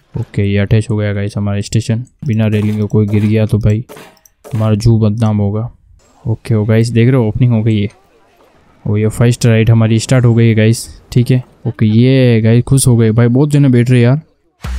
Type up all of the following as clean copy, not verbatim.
Okay, ये attach हो गया गाइस हमारा स्टेशन। बिना रेलिंग के कोई गिर गया तो भाई हमारा जू बदनाम होगा। ओके हो गाइस, देख रहे हो ओपनिंग हो गई है। और ये फर्स्ट राइड हमारी स्टार्ट हो गई है गाइस, ठीक है। ओके ये गाइस खुश हो गए भाई, बहुत जने बैठ रहे यार।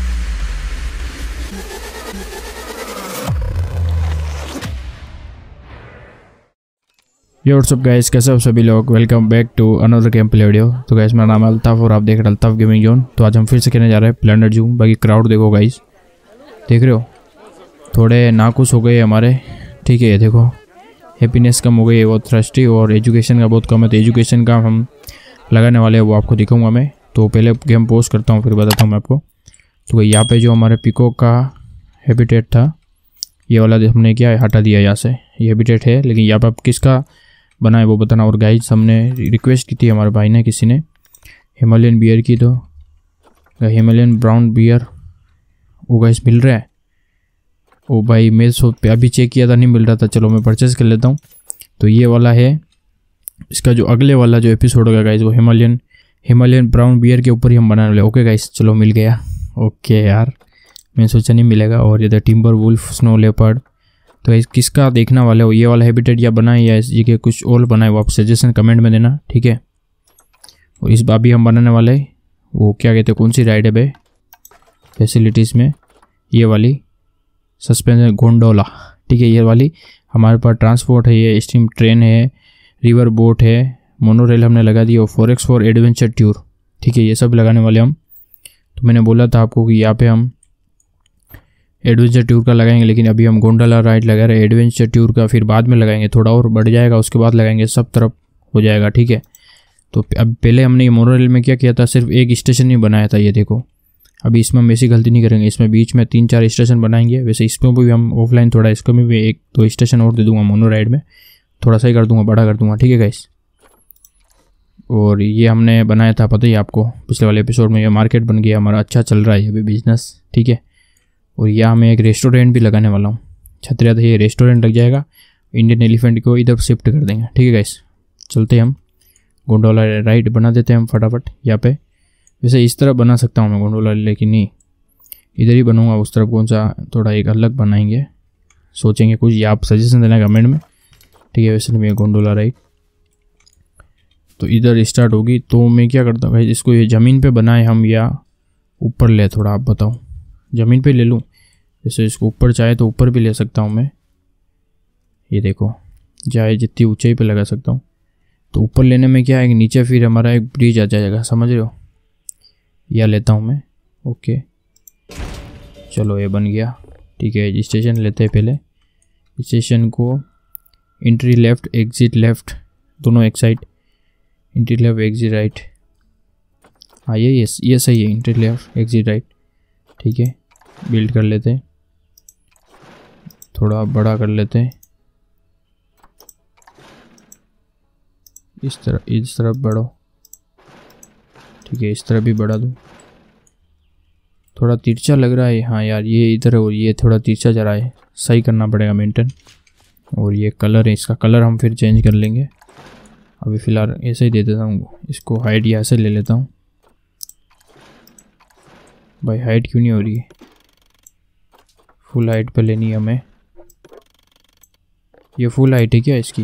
ये व्हाट्सअप गाइस, कैसे हो सभी लोग, welcome back to another game play video. तो गाइस मेरा नाम है अल्ताफ और आप देख रहे हैं अल्ताफ गेमिंग जोन। तो आज हम फिर से खेलने जा रहे हैं प्लैनेट जू। बाकी क्राउड देखो गाइस, देख रहे हो थोड़े नाखुश हो गए हमारे, ठीक है। ये देखो हैप्पीनेस कम हो गई है, बहुत थ्रस्टी, और एजुकेशन का बहुत कम है। तो एजुकेशन का हम लगाने वाले हैं, वो आपको दिखाऊंगा मैं। तो पहले गेम पोज करता हूँ फिर बताता हूँ मैं आपको। तो यहाँ पे जो हमारे पिकॉक का हैबिटेट था, ये वाला हमने क्या हटा दिया यहाँ से। ये हैबिटेट है, लेकिन यहाँ पर आप किसका बनाए वो बताना। और गाइस हमने रिक्वेस्ट की थी हमारे भाई ने, किसी ने हिमालयन बियर की। तो हिमालयन ब्राउन बियर वो गाइस मिल रहा है। ओ भाई मैं अभी चेक किया था, नहीं मिल रहा था। चलो मैं परचेज़ कर लेता हूँ। तो ये वाला है, इसका जो अगले वाला जो एपिसोड होगा गाइस, वो हिमालयन ब्राउन बियर के ऊपर ही हम बनाने वाले। ओके गाइस चलो मिल गया। ओके यार मैं सोचा नहीं मिलेगा। और ये था टिम्बर वुल्फ, स्नो लेपर्ड। तो किसका देखना वाले हो, ये वाला हैबिटेट या बनाए या ये के कुछ और बनाए, वो आप सजेशन कमेंट में देना, ठीक है। और इस बार भी हम बनाने वाले वो क्या कहते हैं, कौन सी राइड है भाई फैसिलिटीज़ में, ये वाली सस्पेंशन गोंडोला, ठीक है। ये वाली हमारे पास ट्रांसपोर्ट है, ये स्टीम ट्रेन है, रिवर बोट है, मोनोरेल हमने लगा दी, और 4x4 एडवेंचर टूर, ठीक है। ये सब लगाने वाले हम। तो मैंने बोला था आपको कि यहाँ पे हम एडवेंचर टूर का लगाएंगे, लेकिन अभी हम गोंडोला राइड लगा रहे हैं। एडवेंचर टूर का फिर बाद में लगाएंगे, थोड़ा और बढ़ जाएगा उसके बाद लगाएंगे, सब तरफ हो जाएगा, ठीक है। तो अब पहले हमने ये मोनोरेल में क्या किया था, सिर्फ एक स्टेशन ही बनाया था, ये देखो। अभी इसमें हम ऐसी गलती नहीं करेंगे, इसमें बीच में 3-4 स्टेशन बनाएंगे। वैसे इसमें भी हम ऑफलाइन थोड़ा इसको में भी 1-2 स्टेशन और दे दूँगा मोनो राइड में, थोड़ा सा ही कर दूँगा, बड़ा कर दूँगा, ठीक है गाइस। और ये हमने बनाया था, पता ही आपको पिछले वाले एपिसोड में। ये मार्केट बन गया हमारा, अच्छा चल रहा है अभी बिजनेस, ठीक है। और यहाँ मैं एक रेस्टोरेंट भी लगाने वाला हूँ, छतरिया। तो ये रेस्टोरेंट लग जाएगा, इंडियन एलिफेंट को इधर शिफ्ट कर देंगे, ठीक है गाइस। चलते हम गोंडोला राइड बना देते हैं हम फटाफट यहाँ पे। वैसे इस तरह बना सकता हूँ मैं गोंडोला, लेकिन नहीं इधर ही बनूँगा। उस तरफ कौन सा थोड़ा एक अलग बनाएंगे, सोचेंगे कुछ, या आप सजेशन देना कमेंट में, ठीक है। वैसे मैं गोंडोला राइड तो इधर स्टार्ट होगी। तो मैं क्या करता हूँ भाई, इसको ये ज़मीन पे बनाए हम या ऊपर ले, थोड़ा आप बताओ। ज़मीन पे ले लूँ, जैसे इसको ऊपर चाहे तो ऊपर भी ले सकता हूँ मैं, ये देखो चाहे जितनी ऊंचाई पे लगा सकता हूँ। तो ऊपर लेने में क्या है कि नीचे फिर हमारा एक ब्रिज आ जाएगा, समझ रहे हो। यह लेता हूँ मैं, ओके चलो ये बन गया, ठीक है। स्टेशन लेते हैं पहले। स्टेशन को एंट्री लेफ़्ट एग्ज़िट लेफ़्ट दोनों एक side, entry left exit right. हाँ ये सही है, एंट्री लेफ़्ट एग्ज़िट राइट, ठीक है। बिल्ड कर लेते हैं, थोड़ा बड़ा कर लेते हैं, इस तरफ बढ़ो, ठीक है। इस तरफ भी बढ़ा दूँ, थोड़ा तिरछा लग रहा है। हाँ यार ये इधर और ये थोड़ा तिरछा जा रहा है, सही करना पड़ेगा मेंटेन। और ये कलर है, इसका कलर हम फिर चेंज कर लेंगे। अभी फ़िलहाल ऐसे ही दे देता हूँ, इसको हाइट यहाँ से ले लेता हूँ। भाई हाइट क्यों नहीं हो रही है, फुल हाइट पे लेनी है हमें। ये फुल हाइट है क्या इसकी,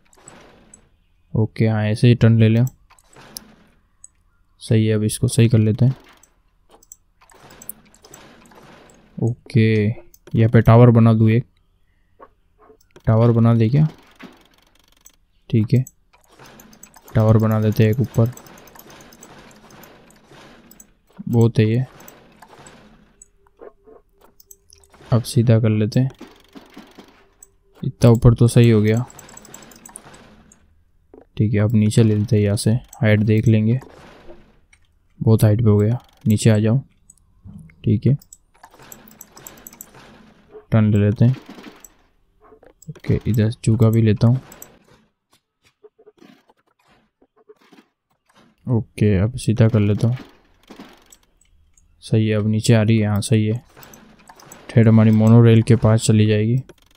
ओके हाँ ऐसे ही टर्न ले लें, सही है। अब इसको सही कर लेते हैं, ओके। यहाँ पे टावर बना दूँ, एक टावर बना दे क्या, ठीक है। टावर बना देते हैं एक ऊपर, बहुत है ये। अब सीधा कर लेते हैं, इतना ऊपर तो सही हो गया, ठीक है। अब नीचे ले लेते हैं, यहाँ से हाइट देख लेंगे, बहुत हाइट पे हो गया। नीचे आ जाओ, ठीक है। टर्न ले लेते हैं, ओके। इधर चूका भी लेता हूँ, ओके। अब सीधा कर लेता हूँ, सही है। अब नीचे आ रही है, हाँ सही है। ठेठ हमारी मोनोरेल के पास चली जाएगी,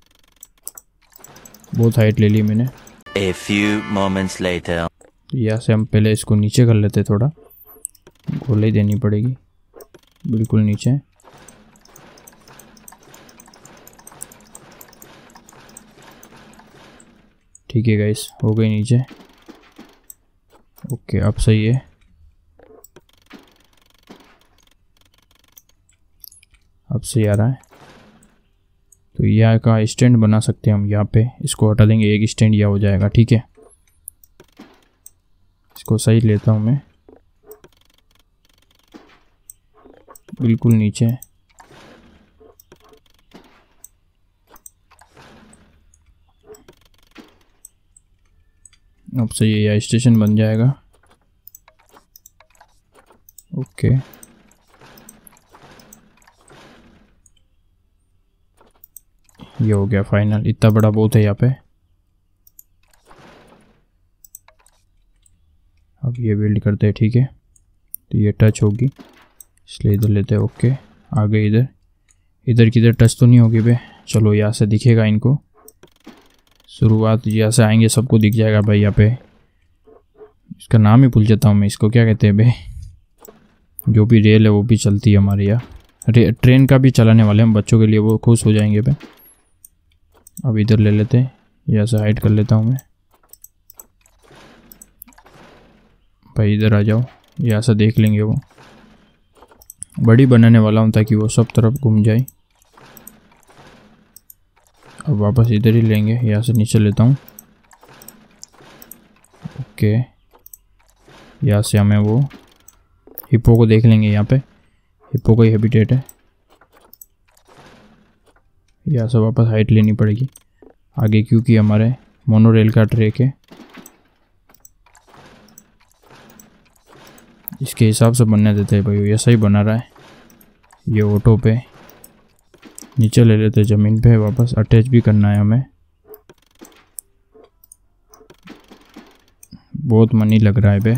बहुत हाइट ले ली मैंने। A few moments later. यहाँ से हम पहले इसको नीचे कर लेते, थोड़ा गोलाई देनी पड़ेगी, बिल्कुल नीचे, ठीक है गाइस, हो गई नीचे। ओके अब सही है। अब सही आ रहा है। तो यहाँ का स्टैंड बना सकते हैं हम, यहाँ पे इसको हटा देंगे, एक स्टैंड यह हो जाएगा। ठीक है, इसको सही लेता हूँ मैं, बिल्कुल नीचे। अब से ये स्टेशन बन जाएगा। ओके ये हो गया फाइनल, इतना बड़ा बहुत है यहाँ पे। अब ये बिल्ड करते हैं। ठीक है, तो ये टच होगी इसलिए इधर लेते हैं। ओके आ गए इधर। इधर किधर टच तो नहीं होगी बे। चलो यहाँ से दिखेगा इनको, शुरुआत यहाँ से आएंगे, सबको दिख जाएगा भाई। यहाँ पे इसका नाम ही भूल जाता हूँ मैं, इसको क्या कहते हैं बे। जो भी रेल है वो भी चलती है हमारे यहाँ, ट्रेन का भी चलाने वाले हम बच्चों के लिए, वो खुश हो जाएंगे बे। अब इधर ले लेते हैं, यहाँ से हाइड कर लेता हूँ मैं। भाई इधर आ जाओ, यहाँ से देख लेंगे। वो बड़ी बनाने वाला हूँ ताकि वो सब तरफ घूम जाए। अब वापस इधर ही लेंगे, यहाँ से नीचे लेता हूँ। ओके यहाँ से हमें वो हिप्पो को देख लेंगे। यहाँ पे हिप्पो का ही हैबिटेट है। यहाँ से वापस हाइट लेनी पड़ेगी आगे, क्योंकि हमारे मोनोरेल का ट्रैक है। इसके हिसाब से बनने देते हैं भाई, ऐसा ही बना रहा है। ये ऑटो पे नीचे ले लेते हैं, ज़मीन पे वापस अटैच भी करना है हमें। बहुत मनी लग रहा है बे।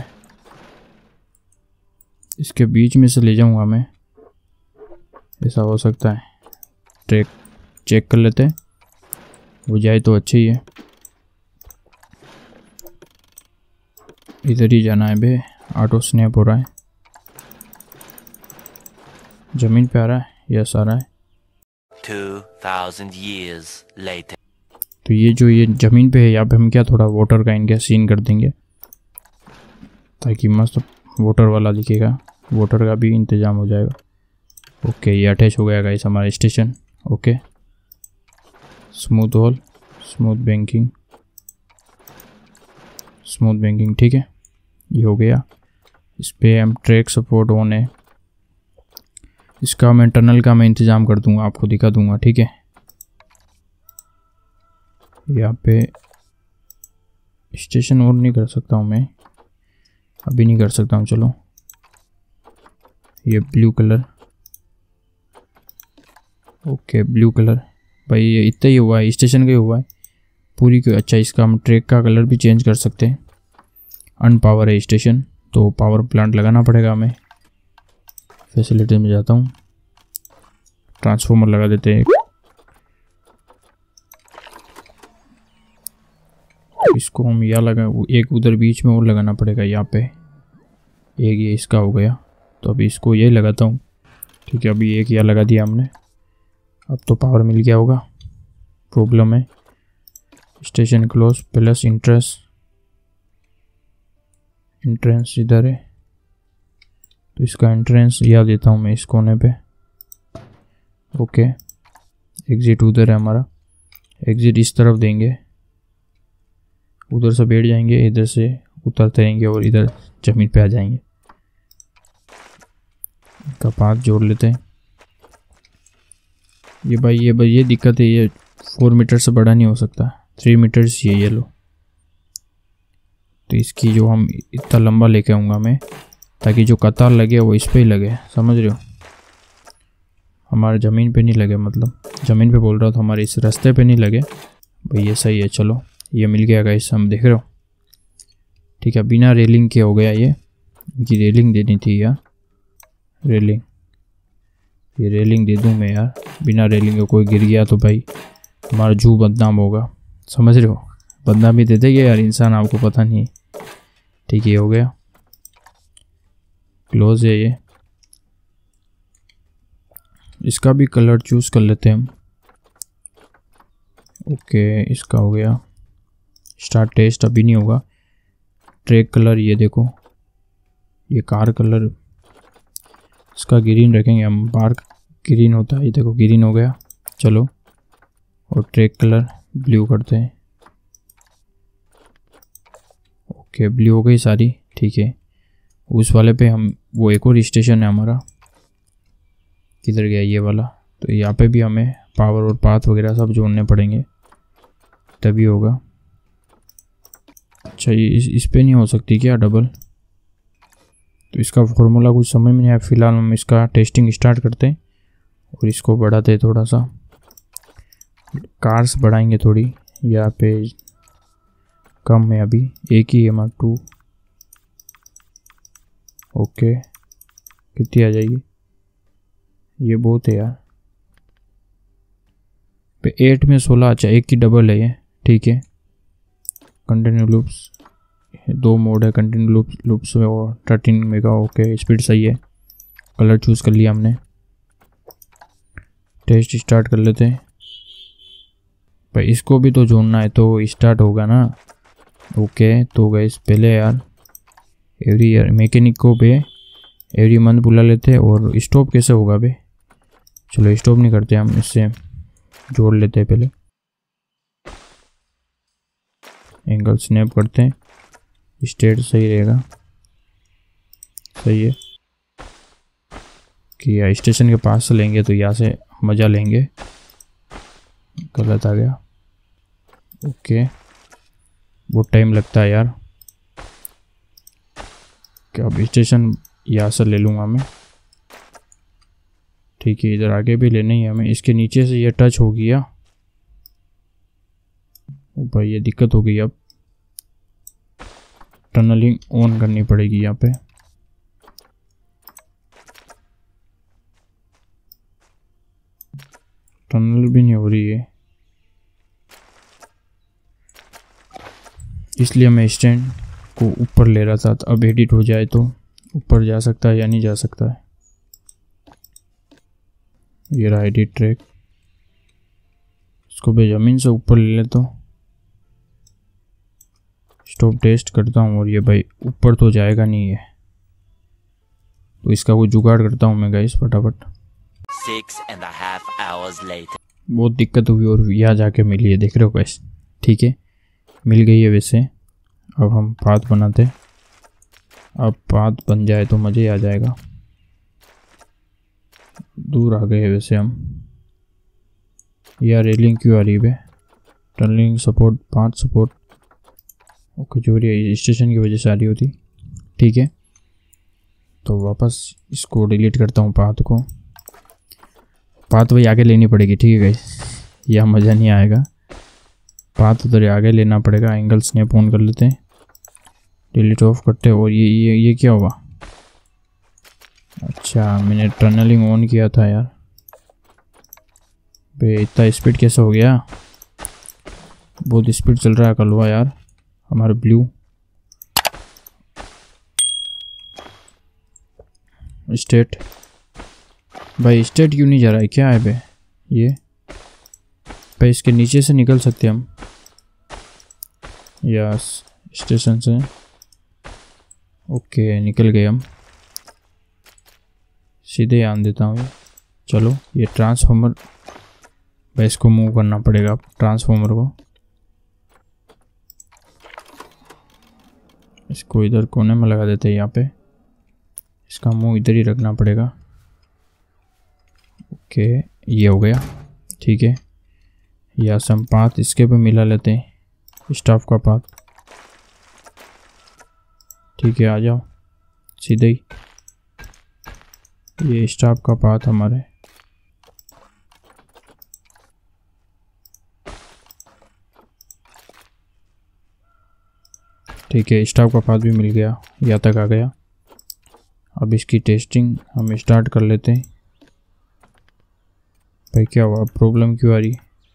इसके बीच में से ले जाऊंगा मैं, ऐसा हो सकता है। ट्रैक चेक कर लेते हैं, हो जाए तो अच्छी ही है। इधर ही जाना है बे। ऑटो स्नैप हो रहा है, ज़मीन पे आ रहा है, यस आ रहा है। 2000 years later. तो ये जो ये ज़मीन पे है, यहाँ पे हम क्या थोड़ा वाटर का इनका सीन कर देंगे ताकि मस्त वाटर वाला दिखेगा। वाटर का भी इंतज़ाम हो जाएगा। ओके ये अटैच हो गया गाइस हमारा station. Okay smooth hole, smooth banking, smooth banking. ठीक है ये हो गया। इस पर हम ट्रैक सपोर्ट ऑन है, इसका मैं टनल का मैं इंतज़ाम कर दूंगा, आपको दिखा दूंगा। ठीक है यहाँ पे स्टेशन और नहीं कर सकता हूँ मैं, अभी नहीं कर सकता हूँ। चलो ये blue colour, okay blue colour भाई, ये इतना ही हुआ है, स्टेशन का ही हुआ है पूरी को। अच्छा इसका हम ट्रैक का कलर भी चेंज कर सकते हैं। अनपावर है स्टेशन, तो पावर प्लांट लगाना पड़ेगा हमें। फैसिलिटी में जाता हूँ, ट्रांसफार्मर लगा देते हैं। इसको हम यहाँ लगा, एक उधर बीच में और लगाना पड़ेगा यहाँ पे। एक ये इसका हो गया, तो अभी इसको यही लगाता हूँ। ठीक है अभी एक यहाँ लगा दिया हमने, अब तो पावर मिल गया होगा। प्रॉब्लम है स्टेशन क्लोज प्लस इंट्रेंस इधर है, तो इसका एंट्रेंस यहाँ देता हूँ मैं इस कोने पे। ओके एग्ज़िट उधर है हमारा, एग्ज़िट इस तरफ देंगे, उधर से बैठ जाएंगे, इधर से उतरते रहेंगे और इधर ज़मीन पे आ जाएंगे। का पाथ जोड़ लेते हैं। ये भाई ये दिक्कत है, ये 4 मीटर से बड़ा नहीं हो सकता, 3 मीटर्स ये लो। तो इसकी जो हम इतना लंबा लेके आऊँगा मैं, ताकि जो कतार लगे वो इस पे ही लगे, समझ रहे हो। हमारे ज़मीन पे नहीं लगे, मतलब ज़मीन पे बोल रहा था, हमारे इस रास्ते पे नहीं लगे भाई। ये सही है, चलो ये मिल गया गाइस, हम देख रहे हो। ठीक है बिना रेलिंग के हो गया ये, इनकी रेलिंग देनी थी यार। रेलिंग, ये रेलिंग दे दूँ मैं यार। बिना रेलिंग के कोई गिर गया तो भाई हमारा जू बदनाम होगा, समझ रहे हो। बदनामी दे देंगे यार इंसान, आपको पता नहीं है। ठीक है हो गया, क्लोज है ये। इसका भी कलर चूज़ कर लेते हैं हम। ओके इसका हो गया, स्टार्ट टेस्ट अभी नहीं होगा। ट्रैक कलर ये देखो, ये कार कलर इसका ग्रीन रखेंगे हम, बार ग्रीन होता है, ये देखो ग्रीन हो गया। चलो, और ट्रैक कलर ब्लू करते हैं। ओके, ब्लू हो गई सारी, ठीक है। उस वाले पे हम, वो एक और स्टेशन है हमारा, किधर गया ये वाला, तो यहाँ पे भी हमें पावर और पाथ वगैरह सब जोड़ने पड़ेंगे तभी होगा। अच्छा, ये इस पे नहीं हो सकती क्या डबल? तो इसका फॉर्मूला कुछ समझ में नहीं आया। फिलहाल हम इसका टेस्टिंग स्टार्ट करते हैं और इसको बढ़ाते हैं थोड़ा सा। कार्स बढ़ाएंगे थोड़ी, यहाँ पे कम है अभी, एक ही है हमारा 2। ओके, कितनी आ जाएगी? ये बहुत है यार, पे 8 में 16। अच्छा, एक की डबल है ये, ठीक है। कंटिन्यू लूप्स, 2 मोड है, कंटिन्यू लूप्स और 13 मेगा। ओके, स्पीड सही है। कलर चूज़ कर लिया हमने। टेस्ट स्टार्ट कर लेते हैं भाई, इसको भी तो जोड़ना है तो स्टार्ट होगा ना। ओके, तो गाइस पहले यार एवरी ईयर मैकेनिक को पे एवरी मंथ बुला लेते हैं। और स्टॉप कैसे होगा बे? चलो स्टॉप नहीं करते हम, इससे जोड़ लेते हैं पहले। एंगल स्नैप करते हैं, स्टेट सही रहेगा, सही है कि या स्टेशन के पास से लेंगे तो यहाँ से मज़ा लेंगे। गलत आ गया। ओके, बहुत टाइम लगता है यार। क्या अब स्टेशन यहाँ से ले लूँगा मैं, ठीक है। इधर आगे भी लेना ही है हमें। इसके नीचे से ये टच हो गया। ओ भाई, ये दिक्कत हो गई। अब टनलिंग ऑन करनी पड़ेगी यहाँ पे। टनल भी नहीं हो रही है, इसलिए मैं स्टैंड को ऊपर ले रहा था। अब एडिट हो जाए तो ऊपर जा सकता है या नहीं जा सकता है। ये रहा एडिट ट्रैक, इसको भी ज़मीन से ऊपर ले ले तो स्टॉप टेस्ट करता हूँ। और ये भाई ऊपर तो जाएगा नहीं है, तो इसका कोई जुगाड़ करता हूँ मैं गाइस फटाफट। 6.5 hours later. बहुत दिक्कत हुई और यहाँ जाके मिली है, देख रहे हो गाइस, ठीक है, मिल गई है वैसे। अब हम पाथ बनाते, अब पाथ बन जाए तो मज़े ही आ जाएगा। दूर आ गए वैसे हम। यार रेलिंग क्यों आ रही है? Tunnelling support, path support. Okay, जो रही स्टेशन की वजह से आ रही होती, ठीक है। तो वापस इसको डिलीट करता हूँ पाथ को। पाथ वही आगे लेनी पड़ेगी, ठीक है गाइस, यह मज़ा नहीं आएगा। पाथ उधर आगे लेना पड़ेगा। एंगल स्नैप ऑन कर लेते हैं, डिलीट ऑफ करते हैं। और ये क्या हुआ? अच्छा, मैंने टनलिंग ऑन किया था यार बे। इतना स्पीड कैसे हो गया? बहुत स्पीड चल रहा है कलवा यार हमारा ब्लू। स्टेट भाई, स्टेट क्यों नहीं जा रहा है? क्या है बे ये? भाई इसके नीचे से निकल सकते हम, यस, स्टेशन से। ओके, निकल गए हम। सीधे आन देता हूँ ये। चलो, ये ट्रांसफॉर्मर भाई, इसको मूव करना पड़ेगा ट्रांसफॉर्मर को। इसको इधर कोने में लगा देते हैं यहाँ पे। इसका मुंह इधर ही रखना पड़ेगा। ओके, ये हो गया, ठीक है। या से हम पाथ इसके पे मिला लेते हैं, स्टाफ का पाथ, ठीक है। आ जाओ सीधे ही, ये स्टाफ का पाथ हमारे। ठीक है, स्टाफ का पाथ भी मिल गया, यहाँ तक आ गया। अब इसकी टेस्टिंग हम स्टार्ट कर लेते हैं। भाई क्या हुआ? प्रॉब्लम क्यों आ रही?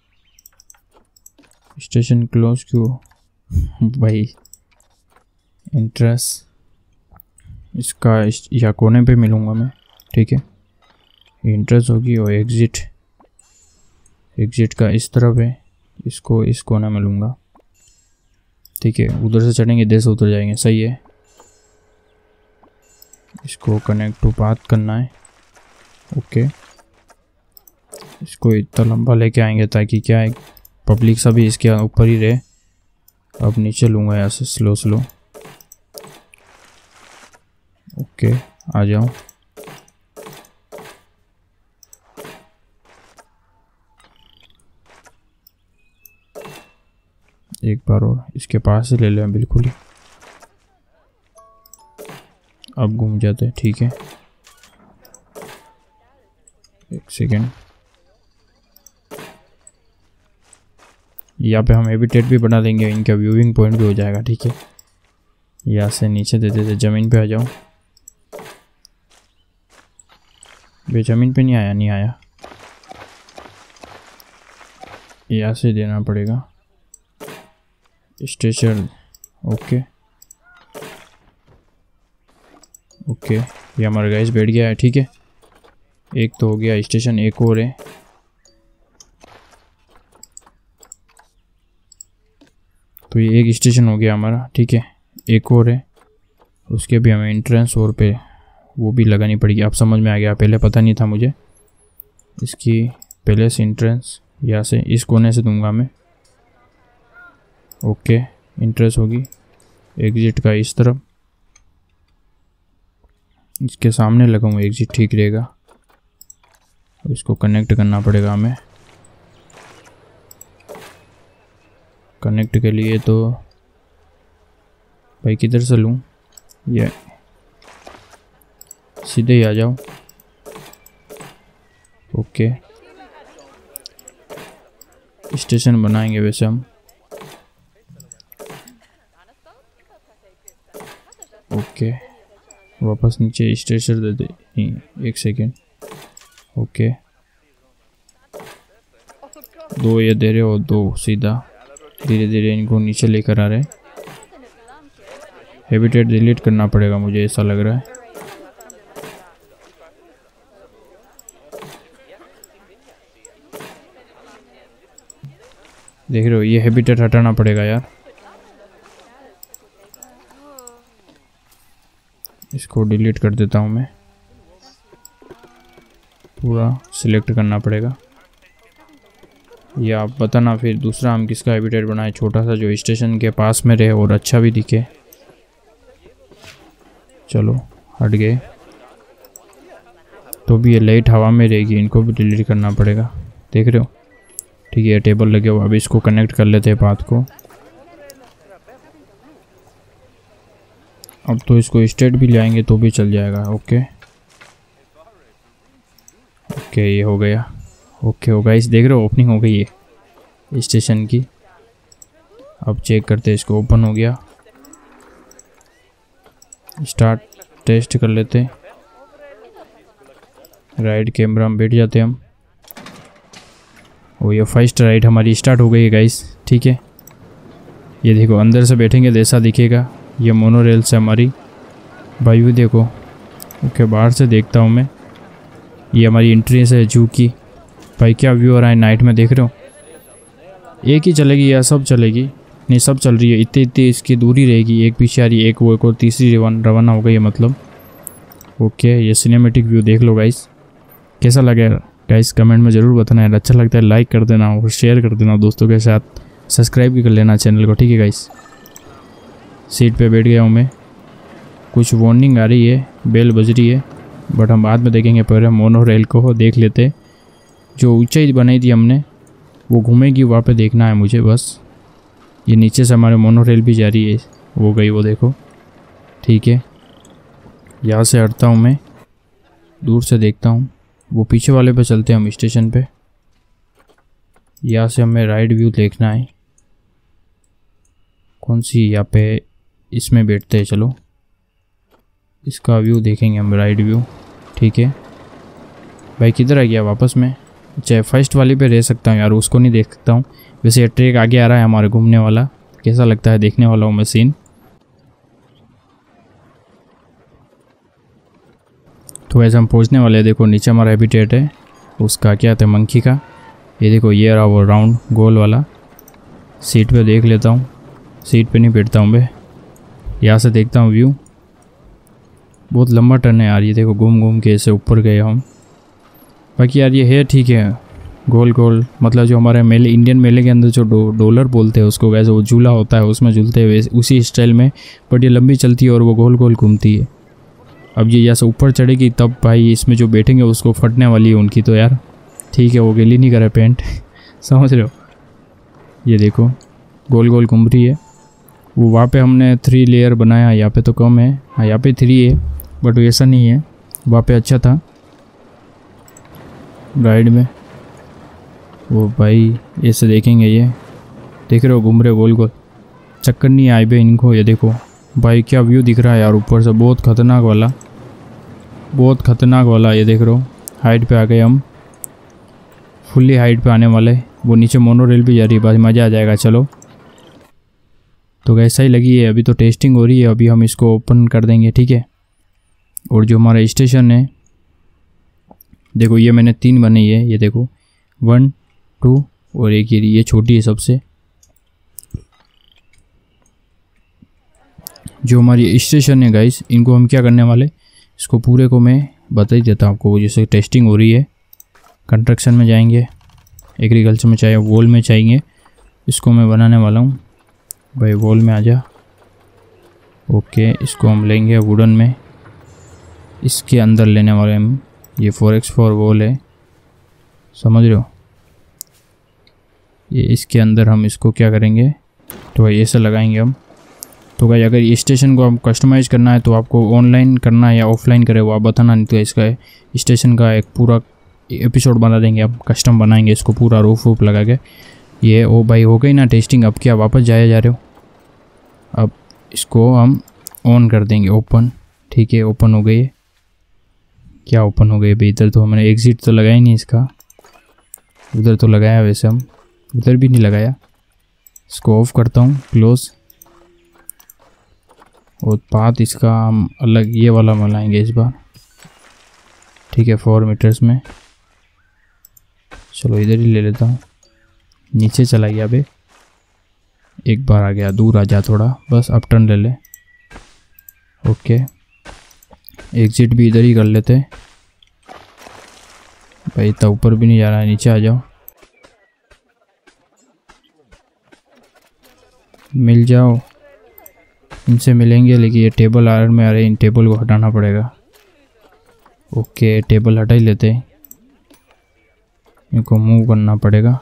स्टेशन क्लोज क्यों भाई? इंटरेस्ट इसका या कोने पे मिलूँगा मैं, ठीक है। इंटरेस्ट होगी और एग्ज़िट का इस तरफ है, इसको इस कोने में लूँगा। ठीक है, उधर से चढ़ेंगे, इधर से उतर जाएंगे, सही है। इसको कनेक्ट टू पाथ करना है। ओके, इसको इतना लंबा लेके आएंगे ताकि क्या है, पब्लिक सभी इसके ऊपर ही रहे। अब नीचे लूँगा यहाँ से स्लो स्लो। ओके, आ जाओ। एक बार और इसके पास से ले लें बिल्कुल ही। अब घूम जाते हैं, ठीक है। एक सेकेंड, यहाँ पे हम हैबिटेट भी बना देंगे, इनका व्यूइंग पॉइंट भी हो जाएगा, ठीक है। यहाँ से नीचे दे देते, ज़मीन पे आ जाओ। वे ज़मीन पे नहीं आया, यहाँ से देना पड़ेगा स्टेशन। ओके ओके, ये हमारा गाइस बैठ गया है, ठीक है। एक तो हो गया स्टेशन, एक और है। तो ये एक स्टेशन हो गया हमारा, ठीक है। एक और है, उसके भी हमें एंट्रेंस और पे वो भी लगानी पड़ेगी। अब समझ में आ गया, पहले पता नहीं था मुझे। इसकी पहले से एंट्रेंस यहाँ से इस कोने से दूंगा मैं। ओके, एंट्रेंस होगी, एग्जिट का इस तरफ, इसके सामने लगाऊंगा एग्जिट, ठीक रहेगा। इसको कनेक्ट करना पड़ेगा हमें। कनेक्ट के लिए तो भाई किधर से लूँ, ये सीधे ही आ जाओ। ओके, स्टेशन बनाएंगे वैसे हम। ओके, वापस नीचे स्टेशन दे दे, नहीं एक सेकेंड। ओके, दो ये दे रहे हो, दो सीधा, धीरे धीरे इनको नीचे लेकर आ रहे। हैबिटेट डिलीट करना पड़ेगा मुझे, ऐसा लग रहा है। देख रहे हो, ये हैबिटेट हटाना पड़ेगा यार। इसको डिलीट कर देता हूँ मैं, पूरा सिलेक्ट करना पड़ेगा। या आप बताना फिर दूसरा हम किसका हैबिटेट बनाए, छोटा सा जो स्टेशन के पास में रहे और अच्छा भी दिखे। चलो हट गए, तो भी ये लाइट हवा में रहेगी, इनको भी डिलीट करना पड़ेगा। देख रहे हो, ठीक है। टेबल लगे हुआ, अभी इसको कनेक्ट कर लेते हैं पाथ को। अब तो इसको स्टेट भी ले आएंगे तो भी चल जाएगा। ओके ओके, ये हो गया। ओके हो गाइस, देख रहे हो ओपनिंग हो गई है स्टेशन की। अब चेक करते हैं, इसको ओपन हो गया। स्टार्ट टेस्ट कर लेते हैं। राइड कैमरा में बैठ जाते हैं हम। और ये फर्स्ट राइड हमारी स्टार्ट हो गई है गाइस, ठीक है। ये देखो, अंदर से बैठेंगे तो ऐसा दिखेगा। ये मोनोरेल से हमारी व्यू देखो। ओके, बाहर से देखता हूँ मैं। ये हमारी एंट्री है जू की। भाई क्या व्यू आ रहा है नाइट में, देख रहे हो। एक ही चलेगी या सब चलेगी? नहीं, सब चल रही है। इतनी इतनी इसकी दूरी रहेगी, एक पीछे आ रही है, एक वो, एक और तीसरी रवाना हो गई है मतलब। ओके, ये सिनेमेटिक व्यू देख लो गाइस। कैसा लगा गाइस, कमेंट में ज़रूर बताना यार। अच्छा लगता है लाइक कर देना और शेयर कर देना दोस्तों के साथ। सब्सक्राइब भी कर लेना चैनल को, ठीक है गाइस। सीट पे बैठ गया हूँ मैं। कुछ वार्निंग आ रही है, बेल बज रही है, बट हम बाद में देखेंगे। पहले मोनो रेल को देख लेते। जो ऊंचाई बनाई थी हमने वो घूमेगी, वहाँ पे देखना है मुझे बस। ये नीचे से हमारे मोनो रेल भी जा रही है, वो गई वो देखो, ठीक है। यहाँ से हटता हूँ मैं, दूर से देखता हूँ। वो पीछे वाले पे चलते हैं हम, स्टेशन पे। यहाँ से हमें राइड व्यू देखना है। कौन सी, यहाँ पे इसमें बैठते हैं। चलो इसका व्यू देखेंगे हम, राइड व्यू, ठीक है। भाई किधर आ गया वापस में? चाहे फर्स्ट वाली पे रह सकता हूँ यार, उसको नहीं देख सकता हूँ। वैसे ये ट्रैक आगे आ रहा है हमारे घूमने वाला, कैसा लगता है देखने वाला हूँ मैं सीन। तो ऐसे हम पहुँचने वाले हैं। देखो नीचे हमारा हैबिटेट है, उसका क्या था, मंकी का। ये देखो, ये रहा वो राउंड गोल वाला। सीट पे देख लेता हूँ। सीट पे नहीं बैठता हूँ मैं, यहाँ से देखता हूँ व्यू। बहुत लंबा टर्न है यार, ये देखो घूम घूम के ऐसे ऊपर गए हम। बाकी यार ये है ठीक है, गोल गोल, मतलब जो हमारे मेले, इंडियन मेले के अंदर जो डॉलर बोलते हैं उसको, वैसे वो झूला होता है उसमें झूलते हुए उसी स्टाइल में, बट ये लंबी चलती है और वो गोल गोल घूमती है। अब ये यहाँ से ऊपर चढ़ेगी तब भाई इसमें जो बैठेंगे उसको फटने वाली है उनकी तो यार। ठीक है, वो गीली नहीं करे पेंट समझ रहे हो। ये देखो गोल गोल घूम रही है। वो वहाँ पे हमने 3 लेयर बनाया, यहाँ पे तो कम है। हाँ यहाँ पे 3 है, बट वैसा नहीं है, वहाँ पे अच्छा था राइड में। वो भाई ऐसे देखेंगे, ये देख रहे हो घूम रहे गोल गोल, चक्कर नहीं आए बे इनको। ये देखो भाई क्या व्यू दिख रहा है यार ऊपर से, बहुत ख़तरनाक वाला, बहुत ख़तरनाक वाला। ये देख रहे हो हाइट पे आ गए हम, फुल्ली हाइट पे आने वाले। वो नीचे मोनोरेल भी जा रही है, बस मज़ा आ जाएगा। चलो तो ऐसा ही लगी है, अभी तो टेस्टिंग हो रही है, अभी हम इसको ओपन कर देंगे ठीक है। और जो हमारा स्टेशन है देखो, ये मैंने 3 बनाई है, ये देखो 1 2 और एक ये छोटी है सबसे। जो हमारी स्टेशन है गाइस, इनको हम क्या करने वाले, इसको पूरे को मैं बता ही देता हूँ आपको। जैसे टेस्टिंग हो रही है, कंस्ट्रक्शन में जाएंगे, एग्रीकल्चर में चाहिए, वॉल में चाहिए, इसको मैं बनाने वाला हूँ भाई। वॉल में आ जा, ओके। इसको हम लेंगे वुडन में, इसके अंदर लेने वाले हम। ये 4x4 वॉल है, समझ रहे हो। ये इसके अंदर हम इसको क्या करेंगे, तो भाई ऐसे लगाएंगे हम। तो भाई अगर ये स्टेशन को हम कस्टमाइज़ करना है तो आपको ऑनलाइन करना है या ऑफलाइन करे वो आप बताना, नहीं तो इसका स्टेशन का एक पूरा एपिसोड बना देंगे, आप कस्टम बनाएंगे इसको पूरा रूफ वूफ लगा के। ये ओ भाई हो गई ना टेस्टिंग, अब क्या वापस जाया जा रहे हो। अब इसको हम ऑन कर देंगे, ओपन, ठीक है। ओपन हो गई है, क्या ओपन हो गई भाई। इधर तो हमने एग्जिट तो लगाया नहीं इसका, उधर तो लगाया, वैसे हम उधर भी नहीं लगाया। इसको ऑफ करता हूँ, क्लोज। और पाथ इसका हम अलग ये वाला बनाएंगे इस बार, ठीक है, 4 मीटर्स में। चलो इधर ही ले लेता हूँ, नीचे चला गया बे, एक बार आ गया, दूर आ जा थोड़ा, बस अप टर्न ले ले, ओके। एग्जिट भी इधर ही कर लेते भाई, इतना ऊपर भी नहीं जा रहा है, नीचे आ जाओ, मिल जाओ, इनसे मिलेंगे। लेकिन ये टेबल आयरन में आ रहे हैं, इन टेबल को हटाना पड़ेगा, ओके। टेबल हटा ही लेते, इनको मूव करना पड़ेगा,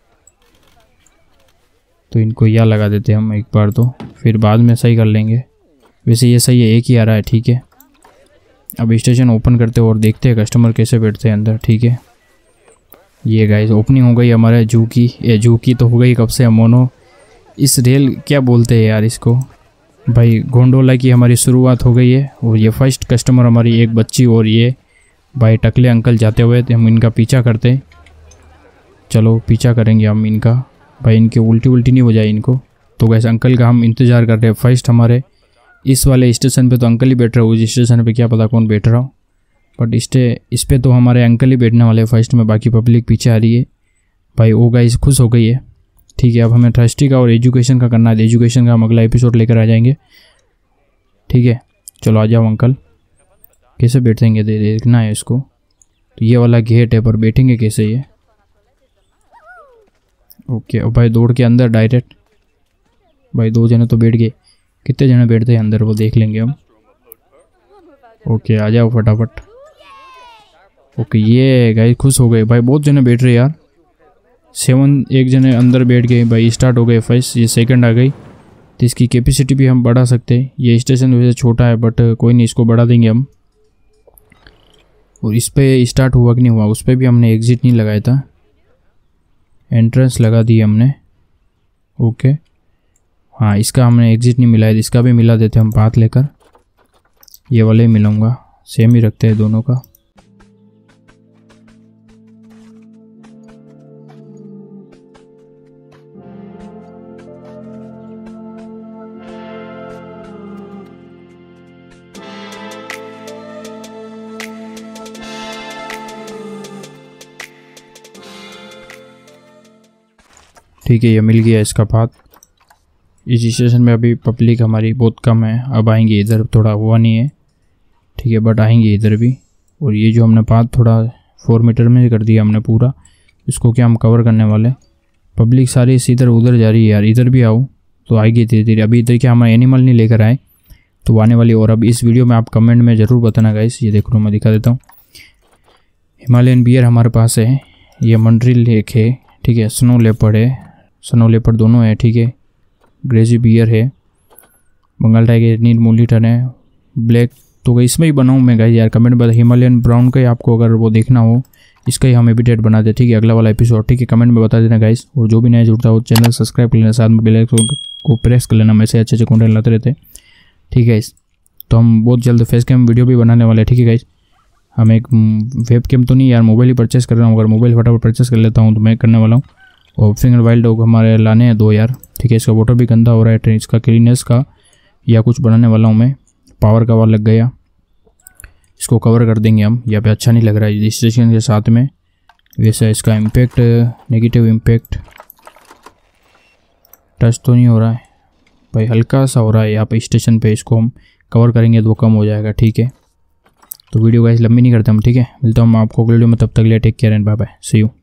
तो इनको यहाँ लगा देते हम एक बार, तो फिर बाद में सही कर लेंगे। वैसे ये सही है, एक ही आ रहा है, ठीक है। अब स्टेशन ओपन करते हैं और देखते हैं कस्टमर कैसे बैठते हैं अंदर, ठीक है। ये गाइस ओपनिंग हो गई हमारे जू की, ये जू की तो हो गई कब से, मोनो इस रेल क्या बोलते हैं यार इसको भाई, गोंडोला की हमारी शुरुआत हो गई है। और ये फर्स्ट कस्टमर हमारी एक बच्ची और ये भाई टकले अंकल जाते हुए, तो हम इनका पीछा करते। चलो पीछा करेंगे हम इनका भाई, इनके उल्टी उल्टी नहीं हो जाए इनको। तो गैस अंकल का हम इंतज़ार कर रहे हैं। फर्स्ट हमारे इस वाले स्टेशन पे तो अंकल ही बैठ रहे हो, उस स्टेशन पे क्या पता कौन बैठ रहा हो, बट इस पे तो हमारे अंकल ही बैठने वाले फर्स्ट में, बाकी पब्लिक पीछे आ रही है भाई। वो गाइस खुश हो गई है, ठीक है। अब हमें ट्रस्टी का और एजुकेशन का करना है, एजुकेशन का हम अगला एपिसोड लेकर आ जाएंगे, ठीक है। चलो आ जाओ अंकल, कैसे बैठेंगे देखना है इसको। तो ये वाला गेट है, पर बैठेंगे कैसे ये, ओके। और भाई दौड़ के अंदर डायरेक्ट, भाई 2 जने तो बैठ गए, कितने जने बैठते हैं अंदर वो देख लेंगे हम, ओके। आ जाओ फटाफट, ओके। ये गाइस खुश हो गए भाई, बहुत जने बैठ रहे यार, 7 एक जने अंदर बैठ गए भाई। स्टार्ट हो गए फर्स्ट, ये सेकंड आ गई, तो इसकी कैपेसिटी भी हम बढ़ा सकते हैं। ये स्टेशन वैसे छोटा है, बट कोई नहीं, इसको बढ़ा देंगे हम। और इस पर स्टार्ट हुआ कि नहीं हुआ, उस पर भी हमने एग्जिट नहीं लगाया था, एंट्रेंस लगा दी हमने, ओके। हाँ इसका हमने एग्जिट नहीं मिलाया, इसका भी मिला देते हम पाथ लेकर, ये वाले ही मिलाऊंगा, सेम ही रखते हैं दोनों का। ठीक है, ये मिल गया इसका पाथ। इस स्टेशन में अभी पब्लिक हमारी बहुत कम है, अब आएंगे इधर, थोड़ा हुआ नहीं है ठीक है, बट आएंगे इधर भी। और ये जो हमने पाथ थोड़ा 4 मीटर में कर दिया हमने पूरा, इसको क्या हम कवर करने वाले। पब्लिक सारी इधर उधर जा रही है यार, इधर भी आओ तो आएगी धीरे धीरे। अभी इधर क्या हम एनिमल नहीं लेकर आए तो आने वाली। और अब इस वीडियो में आप कमेंट में ज़रूर बताना गाइस। ये देख लो मैं दिखा देता हूँ, हिमालयन बियर हमारे पास है, ये मंड्री लेक है ठीक है, स्नो लेपर्ड है, स्नो लेपर्ड दोनों है ठीक है, ग्रेजी बियर है, बंगाल टाइगर, नील मोलिटन है, ब्लैक। तो इसमें ही बनाऊँ मैं गाइस यार, कमेंट में हिमालयन ब्राउन का ही आपको अगर वो देखना हो, इसका ही हम एपिटेट बना दे ठीक है, अगला वाला एपिसोड ठीक है, कमेंट में बता देना गाइस। और जो भी नया जुड़ता हो चैनल सब्सक्राइब कर लेना, साथ में बेल आइकन को प्रेस कर लेना, वैसे अच्छे कंटेंट लाते रहते ठीक है गाइस। तो हम बहुत जल्द फेस कैम वीडियो भी बनाने वाले हैं ठीक है गाइस। हम एक वेब कैम तो नहीं यार, मोबाइल ही परचेस कर रहा हूँ, अगर मोबाइल फटाफट परचेस कर लेता हूँ तो मैं करने वाला हूँ। और फिंगर वाइल्ड डॉग हमारे लाने हैं 2 यार ठीक है, इसका वाटर भी गंदा हो रहा है, इसका क्लीनेस का या कुछ बनाने वाला हूँ मैं। पावर का वाल लग गया, इसको कवर कर देंगे हम, यहाँ पे अच्छा नहीं लग रहा है स्टेशन के साथ में, वैसा इसका इम्पैक्ट नेगेटिव इम्पैक्ट टच तो नहीं हो रहा है भाई, हल्का सा हो रहा है यहाँ पे स्टेशन पे, इसको हम कवर करेंगे तो कम हो जाएगा ठीक है। तो वीडियो गाइस लंबी नहीं करते हम ठीक है, मिलता हूँ मैं आपको वीडियो में, तब तक ले take care and bye bye, see you.